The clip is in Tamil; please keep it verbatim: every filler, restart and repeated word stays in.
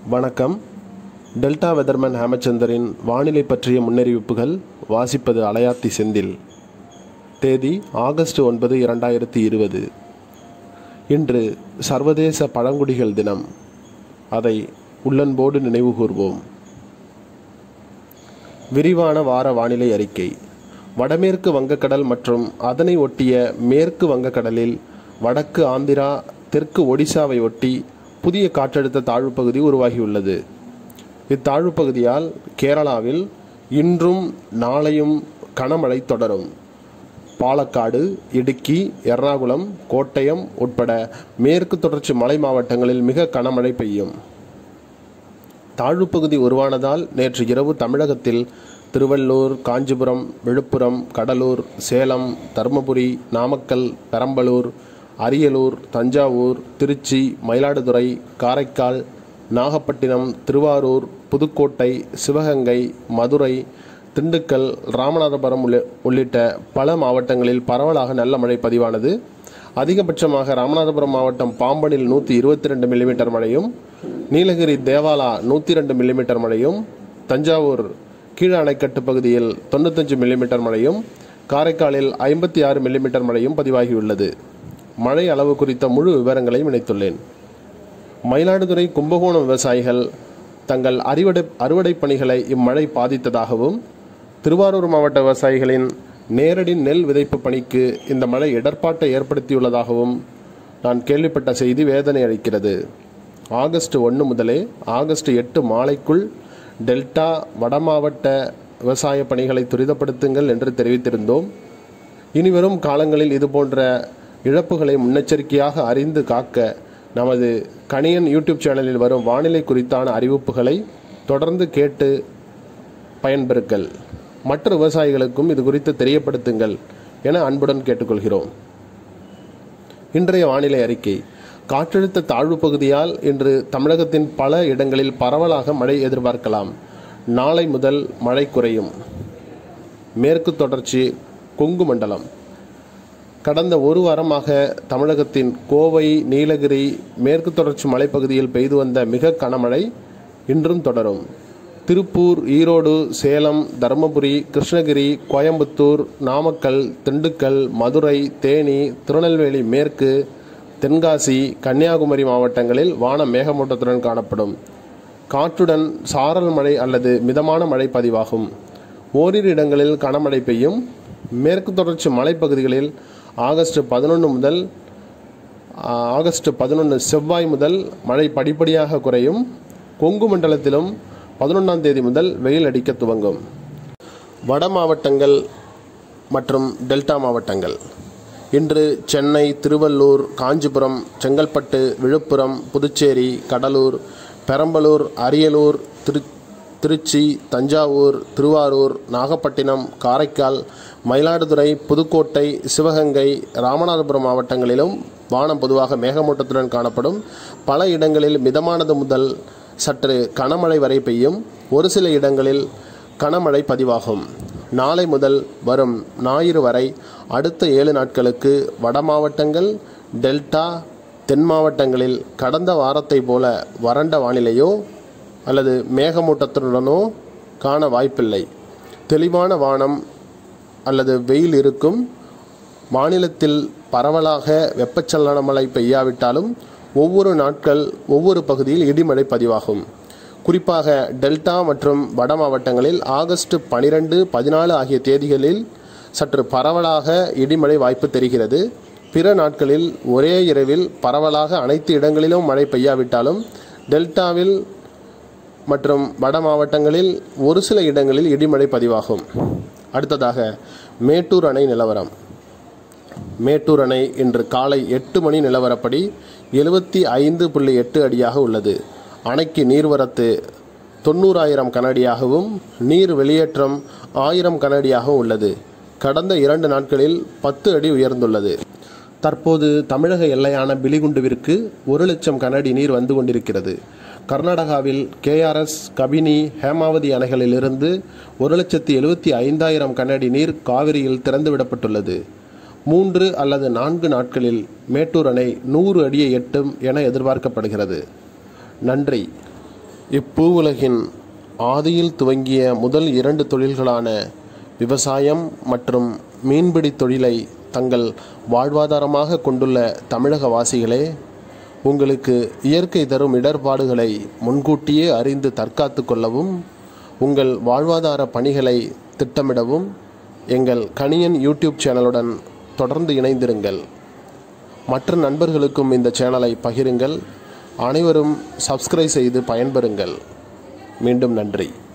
வணக்கம். டெல்டா வெதர்மேன் ஹேமச்சந்தரின் வானிலை பற்றிய முன்னறிவிப்புகள். வாசிப்பது அலையாத்தி செந்தில். தேதி ஆகஸ்ட் ஒன்பது இரண்டாயிரத்தி இருபது. இன்று சர்வதேச பழங்குடிகள் தினம். அதை உள்ளன்போடு நினைவு கூர்வோம். விரிவான வார வானிலை அறிக்கை. வடமேற்கு வங்கக்கடல் மற்றும் அதனை ஒட்டிய மேற்கு வங்கக்கடலில் வடக்கு ஆந்திரா, தெற்கு ஒடிசாவை ஒட்டி புதிய காற்றழுத்த தாழ்வு பகுதி உருவாகியுள்ளது. இத்தாழ்வு பகுதியால் கேரளாவில் இன்றும் நாளையும் கனமழை தொடரும். பாலக்காடு, இடுக்கி, எர்ணாகுளம், கோட்டயம் உட்பட மேற்கு தொடர்ச்சி மலை மாவட்டங்களில் மிக கனமழை பெய்யும். தாழ்வு பகுதி உருவானதால் நேற்று இரவு தமிழகத்தில் திருவள்ளூர், காஞ்சிபுரம், விழுப்புரம், கடலூர், சேலம், தருமபுரி, நாமக்கல், பெரம்பலூர், அரியலூர், தஞ்சாவூர், திருச்சி, மயிலாடுதுறை, காரைக்கால், நாகப்பட்டினம், திருவாரூர், புதுக்கோட்டை, சிவகங்கை, மதுரை, திண்டுக்கல், ராமநாதபுரம் உள்ளிட்ட பல மாவட்டங்களில் பரவலாக நல்ல மழை பதிவானது. அதிகபட்சமாக ராமநாதபுரம் மாவட்டம் பாம்பனில் நூற்றி இருபத்தி ரெண்டு மில்லிமீட்டர் மழையும், நீலகிரி தேவாலா நூற்றி ரெண்டு மில்லிமீட்டர் மழையும், தஞ்சாவூர் கீழ அணைக்கட்டு பகுதியில் தொண்ணூத்தஞ்சு மில்லிமீட்டர் மழையும், காரைக்காலில் ஐம்பத்தி ஆறு மில்லிமீட்டர் மழையும் பதிவாகியுள்ளது. மழை அளவு குறித்த முழு விவரங்களையும் இணைத்துள்ளேன். மயிலாடுதுறை, கும்பகோணம் விவசாயிகள் தங்கள் அறுவடை அறுவடை பணிகளை இம்மழை பாதித்ததாகவும், திருவாரூர் மாவட்ட விவசாயிகளின் நேரடி நெல் விதைப்பு பணிக்கு இந்த மழை இடர்பாட்டை ஏற்படுத்தியுள்ளதாகவும் நான் கேள்விப்பட்ட செய்தி வேதனை அளிக்கிறது. ஆகஸ்ட் ஒன்று முதலே ஆகஸ்ட் எட்டு மாலைக்குள் டெல்டா வட மாவட்ட விவசாய பணிகளை துரிதப்படுத்துங்கள் என்று தெரிவித்திருந்தோம். இனிவரும் காலங்களில் இதுபோன்ற இழப்புகளை முன்னெச்சரிக்கையாக அறிந்து காக்க நமது கணியன் யூடியூப் சேனலில் வரும் வானிலை குறித்தான அறிவிப்புகளை தொடர்ந்து கேட்டு பயன்பெறுங்கள். மற்ற விவசாயிகளுக்கும் இது குறித்து தெரியப்படுத்துங்கள் என அன்புடன் கேட்டுக்கொள்கிறோம். இன்றைய வானிலை அறிக்கை. காற்றழுத்த தாழ்வு பகுதியால் இன்று தமிழகத்தின் பல இடங்களில் பரவலாக மழை எதிர்பார்க்கலாம். நாளை முதல் மழை குறையும். மேற்கு தொடர்ச்சி கொங்கு மண்டலம். கடந்த ஒரு வாரமாக தமிழகத்தின் கோவை, நீலகிரி, மேற்கு தொடர்ச்சி மலைப்பகுதியில் பெய்து வந்த மிக கனமழை இன்றும் தொடரும். திருப்பூர், ஈரோடு, சேலம், தருமபுரி, கிருஷ்ணகிரி, கோயம்புத்தூர், நாமக்கல், திண்டுக்கல், மதுரை, தேனி, திருநெல்வேலி மேற்கு, தென்காசி, கன்னியாகுமரி மாவட்டங்களில் வானம் மேகமூட்டத்துடன் காணப்படும். காற்றுடன் சாரல் மழை அல்லது மிதமான மழை பதிவாகும். ஓரிரு இடங்களில் கனமழை பெய்யும். மேற்கு தொடர்ச்சி மலைப்பகுதிகளில் ஆகஸ்ட் பதினொன்று முதல் ஆகஸ்ட் பதினொன்று செவ்வாய் முதல் மழை படிப்படியாக குறையும். கொங்கு மண்டலத்திலும் பதினொன்றாம் தேதி முதல் வெயில் அடிக்க துவங்கும். வட மாவட்டங்கள் மற்றும் டெல்டா மாவட்டங்கள். இன்று சென்னை, திருவள்ளூர், காஞ்சிபுரம், செங்கல்பட்டு, விழுப்புரம், புதுச்சேரி, கடலூர், பெரம்பலூர், அரியலூர், திரு திருச்சி, தஞ்சாவூர், திருவாரூர், நாகப்பட்டினம், காரைக்கால், மயிலாடுதுறை, புதுக்கோட்டை, சிவகங்கை, ராமநாதபுரம் மாவட்டங்களிலும் வானம் பொதுவாக மேகமூட்டத்துடன் காணப்படும். பல இடங்களில் மிதமானது முதல் சற்று கனமழை வரை பெய்யும். ஒரு சில இடங்களில் கனமழை பதிவாகும். நாளை முதல் வரும் ஞாயிறு வரை அடுத்த ஏழு நாட்களுக்கு வட மாவட்டங்கள், டெல்டா, தென் மாவட்டங்களில் கடந்த வாரத்தை போல வறண்ட வானிலையோ அல்லது மேகமூட்டத்துடனோ காண வாய்ப்பில்லை. தெளிவான வானம் அல்லது வெயில் இருக்கும். மாநிலத்தில் பரவலாக வெப்பச்சலன மழை பெய்யாவிட்டாலும் ஒவ்வொரு நாட்கள் ஒவ்வொரு பகுதியில் இடிமழை பதிவாகும். குறிப்பாக டெல்டா மற்றும் வட மாவட்டங்களில் ஆகஸ்ட் பனிரெண்டு, பதினாலு ஆகிய தேதிகளில் சற்று பரவலாக இடிமழை வாய்ப்பு தெரிகிறது. பிற நாட்களில் ஒரே இரவில் பரவலாக அனைத்து இடங்களிலும் மழை பெய்யாவிட்டாலும் டெல்டாவில் மற்றும் வட மாவட்டங்களில் ஒரு சில இடங்களில் இடிமழை பதிவாகும். அடுத்ததாக மேட்டூர் அணை நிலவரம். மேட்டூர் அணை இன்று காலை எட்டு மணி நிலவரப்படி எழுபத்தி ஐந்து புள்ளி எட்டு அடியாக உள்ளது. அணைக்கு நீர்வரத்து தொண்ணூறாயிரம் கனஅடியாகவும் நீர் வெளியேற்றம் ஆயிரம் கனஅடியாகவும் உள்ளது. கடந்த இரண்டு நாட்களில் பத்து அடி உயர்ந்துள்ளது. தற்போது தமிழக எல்லையான பிலிகுண்டுவிற்கு ஒரு லட்சம் கனஅடி நீர் வந்து கொண்டிருக்கிறது. கர்நாடகாவில் கேஆர்எஸ், கபினி, ஹேமாவதி அணைகளிலிருந்து ஒரு லட்சத்தி எழுபத்தி ஐந்தாயிரம் கனஅடி நீர் காவிரியில் திறந்துவிடப்பட்டுள்ளது. மூன்று அல்லது நான்கு நாட்களில் மேட்டூர் அணை நூறு அடியை எட்டும் என எதிர்பார்க்கப்படுகிறது. நன்றி. இப்பூவுலகின் ஆதியில் துவங்கிய முதல் இரண்டு தொழில்களான விவசாயம் மற்றும் மீன்பிடி தொழிலை தங்கள் வாழ்வாதாரமாக கொண்டுள்ள தமிழக வாசிகளே, உங்களுக்கு இயற்கை தரும் இடர்பாடுகளை முன்கூட்டியே அறிந்து தற்காத்து கொள்ளவும், உங்கள் வாழ்வாதார பணிகளை திட்டமிடவும் எங்கள் கணியன் யூடியூப் சேனலுடன் தொடர்ந்து இணைந்திருங்கள். மற்ற நண்பர்களுக்கும் இந்த சேனலை பகிருங்கள். அனைவரும் சப்ஸ்கிரைப் செய்து பயன்பெறுங்கள். மீண்டும் நன்றி.